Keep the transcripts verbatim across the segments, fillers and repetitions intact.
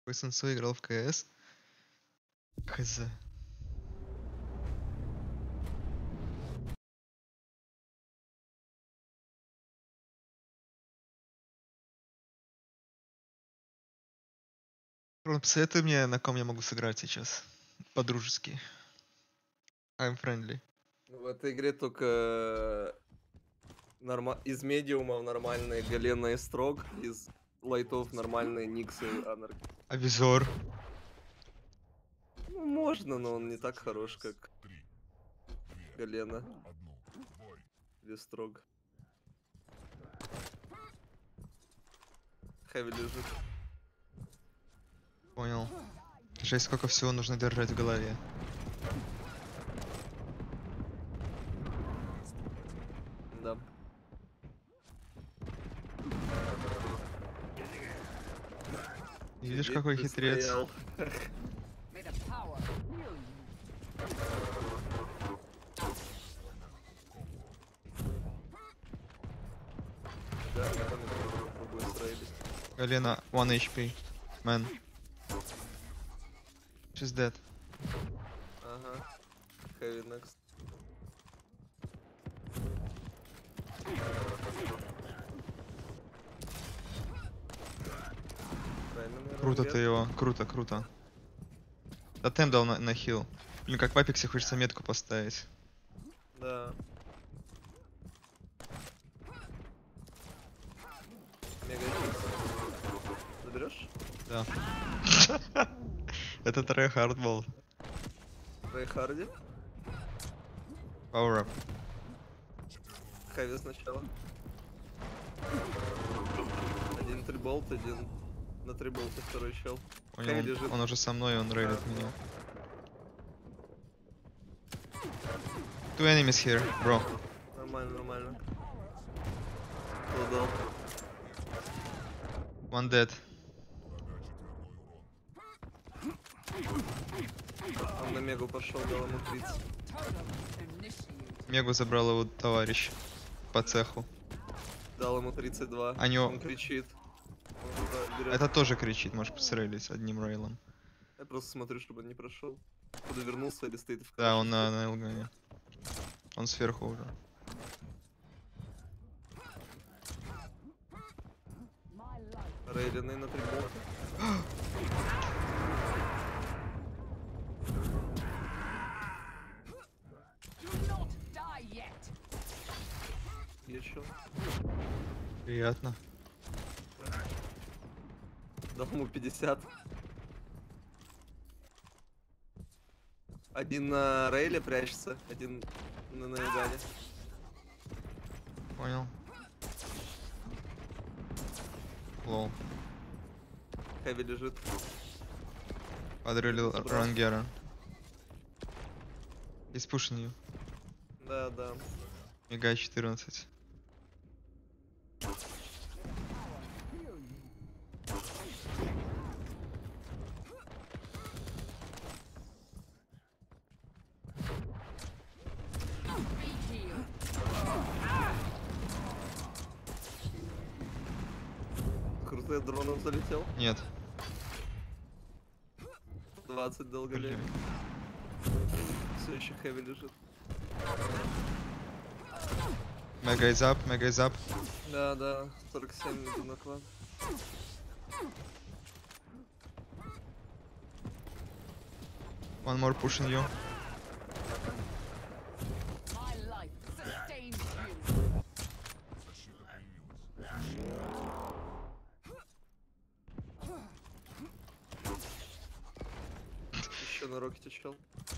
Твой сенсей играл в КС? Хз. Рон, посоветуй мне, на ком я могу сыграть сейчас. По-дружески. I'm friendly. В этой игре только норма... из медиумов нормальные Галена и Строг, из лайтов нормальные Никс и Анарк. А Визор? Ну, можно, но он не так хорош, как Галена или Строг. Хэви лежит. Понял. Жесть, сколько всего нужно держать в голове. Да. Видишь, Сидит, какой ты хитрец? стоял. Да, я там попробую срейдить. Галена, one эйч пи. Man. She's dead. Ага. Heavy next. Правильно, Круто наверное, ты нет? его. Круто, круто. Тотем дал на, на хил. Блин, как в Апексе хочется метку поставить. Да. Мега хит. Заберешь? Да. Это tryhard был. Рейхарди. Power up. Хэви сначала. Один триболт, один на триболте, второй чел. Понял, Хэви он, лежит. он уже со мной, он рейлит Да. меня. Two enemies here, bro. Нормально, нормально. Кто дал? One dead. Он на мегу пошел, дал ему тридцать. Мегу забрал его товарищ по цеху. Дал ему тридцать два. А него- Он кричит. Он туда берет. Это тоже кричит, может посрелись одним рейлом. Я просто смотрю, чтобы он не прошел. Куда вернулся или стоит в Да, краше. он на, на Элгане. Он сверху уже. Рейленный на триболте. Еще. Приятно. Дал ему пятьдесят. Один на рейле прячется, один на наигане. Понял. Лол. Хэви лежит. Подрелил Забрал. Рангера. He's pushing you. Да, да. Мега четырнадцать. Крутой дроном залетел. Нет. двадцать долго Блин. лет. Все еще хэви лежит. Мега is up, мега is up. Да, да. сорок семь иду на клад. One more pushing you. Еще на рокете чел.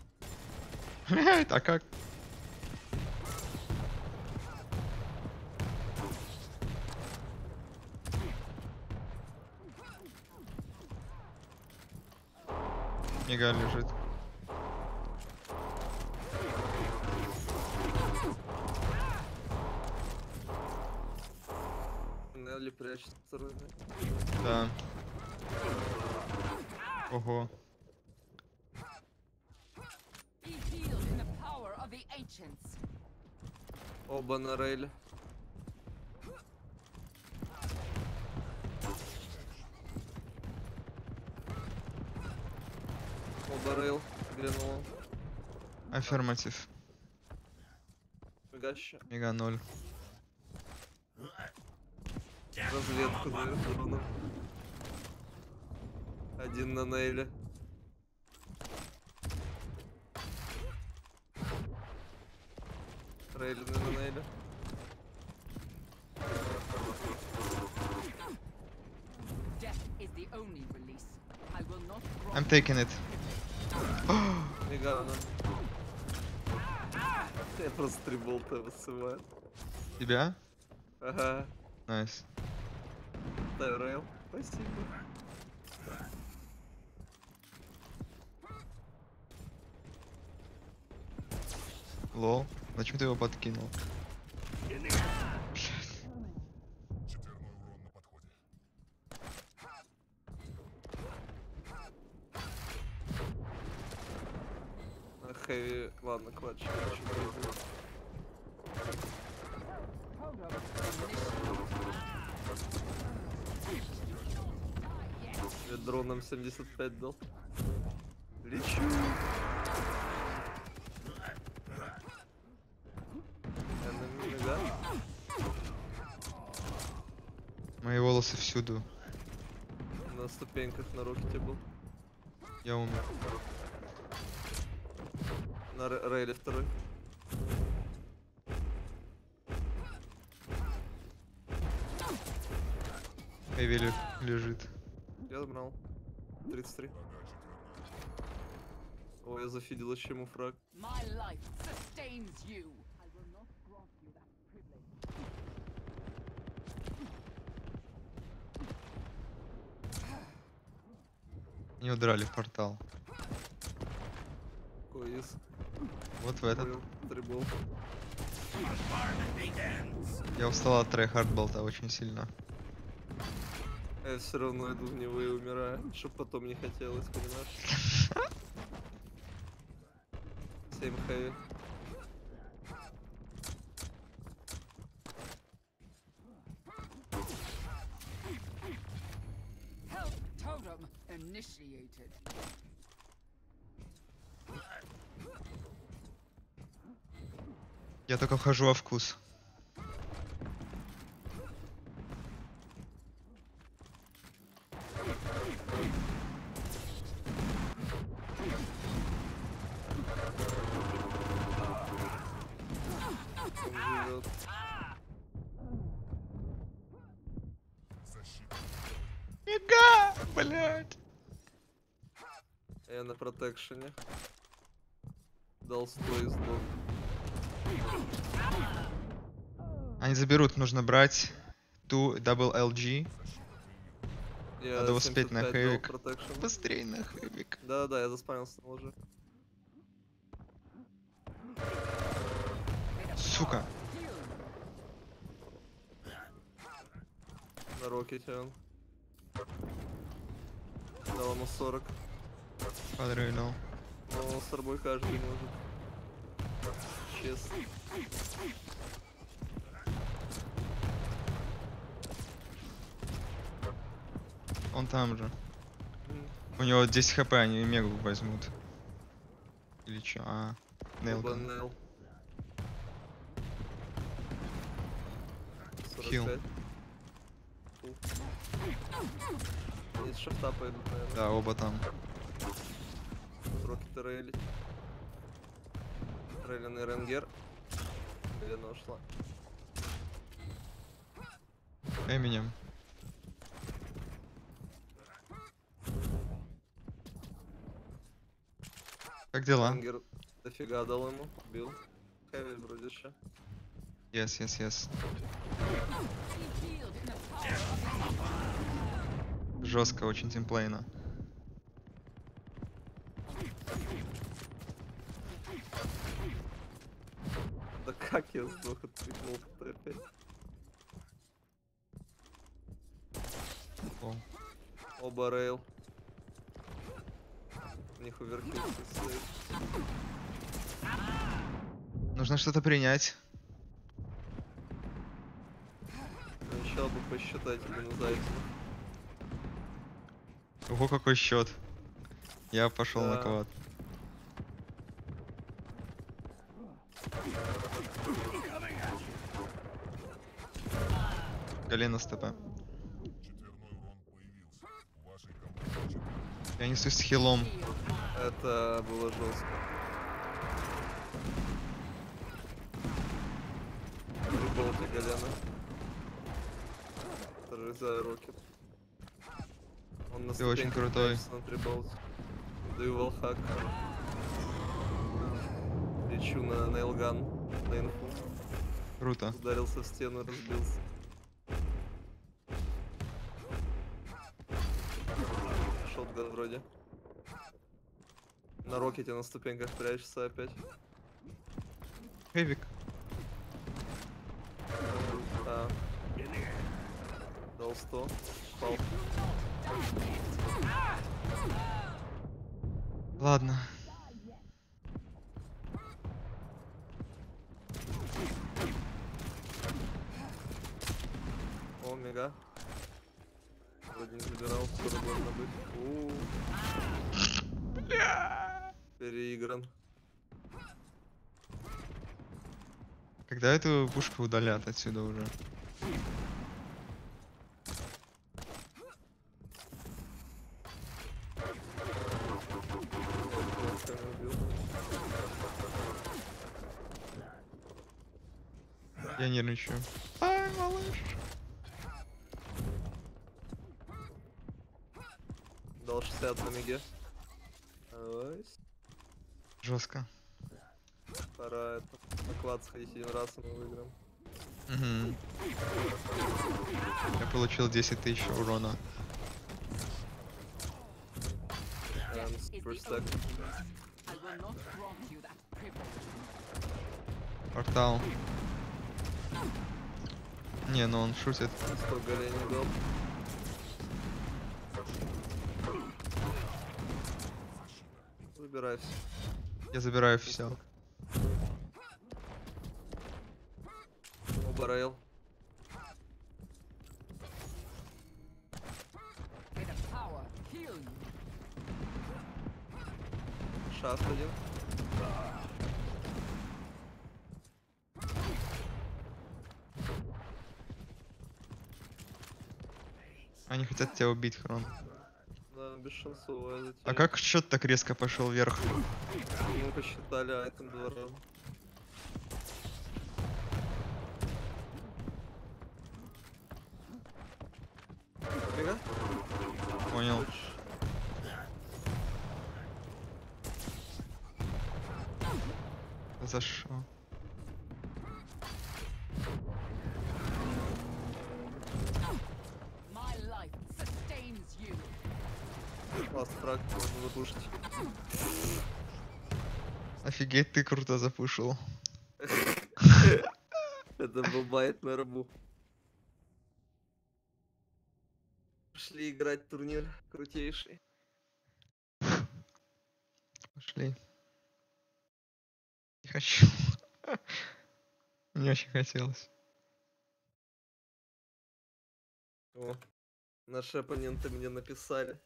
А как? Мега лежит. Нелли прячется второй. Да. Ого. Оба на рейле. Оба рейл. Грянул. Аффирматив. Мегаще. Мега ноль. Разведку дают дроном. Один на нейле. Рейлины на нейле. I'm taking it. Мега, я просто три болта высываю. Тебя? Ага. Найс. Дай рейл. Спасибо. Лол. Зачем ты его подкинул? На хэви, ладно, клатч. Я дроном семьдесят пять дал. Лечу. Enemy, да? Мои волосы всюду. На ступеньках на рокете был. Я умер. На ре- рейле второй. Эвели лежит. Я забрал. тридцать три. Ой, я зафидел еще ему фраг. Не удрали в портал. Какой из? Вот в этот. Понял, три болта. Я устал от трейхард болта очень сильно. Я все равно иду в него и умираю, чтоб потом не хотелось, понимаешь? семь хэви. Я только вхожу во вкус. Он живет. Мега, блядь. Я на протекшене. Дал сто из двух. Они заберут, нужно брать ту дабл эл джи. Я Надо успеть на семьдесят пять дал хэвик. protection. Быстрее на хэвик. Да-да, я заспамился на ложе. Сука. На рокете он. Дал ему сорок. Подрынул. Но с собой каждый может. Честно. Он там же. М, У него десять хп, они мегу возьмут. Или чё? А, оба Нейлган. Нейл. Хил. сорок пять. Фу. Из шифта пойдут, наверное. Да, оба там. Рокеты рейлить. Рейленный ренгер. Галена ушла. Эминем. Как дела? Ренгер дофига дал ему. Бил. Хэви вроде еще. Yes, yes, yes. Жестко очень тимплейно. Да как я сдох от прикола опять? О. Оба рейл. У них оверхилл стоит. Нужно что-то принять. Сначала бы посчитать именно зайцев. Ого, какой счет. Я пошел на Да. квад. Колено с ТП. Я несусь с хилом. Это было жестко. Триболти Галена. Второй Рокет. Он на Ты очень ступеньках крутой. прячется на триболте. Даю волхак. Лечу на нейлган. На инфу. Круто. Ударился в стену, разбился. Шотган вроде. На рокете на ступеньках прячется опять. Хэвик. А. Дал сто. Пал. Ладно. О, мега. Вроде не забирал, скоро должно быть. У-у-у. Переигран. Когда эту пушку удалят отсюда уже? Я нервничаю. Ай, малыш. Дал шестьдесят на меге. Найс. Жестко. Пора это на клад сходить один раз, и мы выиграем. Угу. Я получил десять тысяч урона. Um, super stack. Портал. Не, ну он шутит. сто горения дал. Забирай все. Я забираю все. Убарейл. Шафт один. Они хотят тебя убить, Хрон. Да, бесшансовая затея. А как счет так резко пошел вверх? Мы посчитали айтем два раза. Мега? Понял. За шо? Ласт фраг, можно запушить. Офигеть, ты круто запушил. Это был байт на рабу. Пошли играть турнир крутейший. Пошли. Не хочу. Мне очень хотелось. О, наши оппоненты мне написали.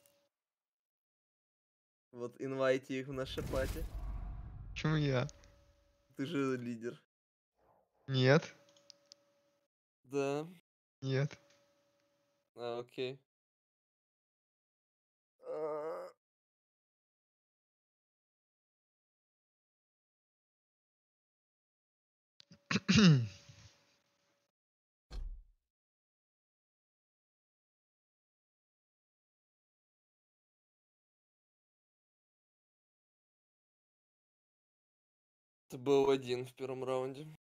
Вот, инвайте их в наше пати. Почему я? Ты же лидер. Нет. Да. Нет. А, окей. А, Это был один в первом раунде.